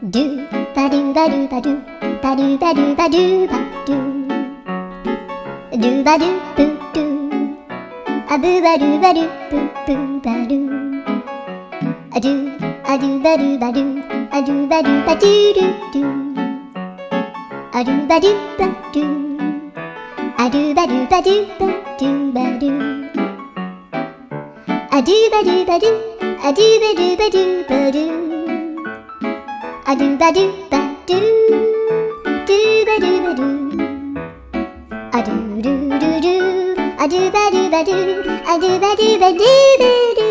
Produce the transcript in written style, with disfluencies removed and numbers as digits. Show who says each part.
Speaker 1: ドゥバドゥバドゥバドゥバドゥバドゥバドゥバドゥドゥバドゥブドゥアブバドゥバドゥブブバドゥアドゥアドゥバドゥバドゥアドゥバドゥバドゥドゥドゥアドゥバドゥバドゥアドゥバドゥバドゥバドゥバドゥアドゥバドゥバドゥアドゥバドゥバドゥバドゥアドゥバドゥバドゥドゥバドゥバドゥアドゥルルルアドゥバドゥバドゥアドゥバドゥバドゥバドゥ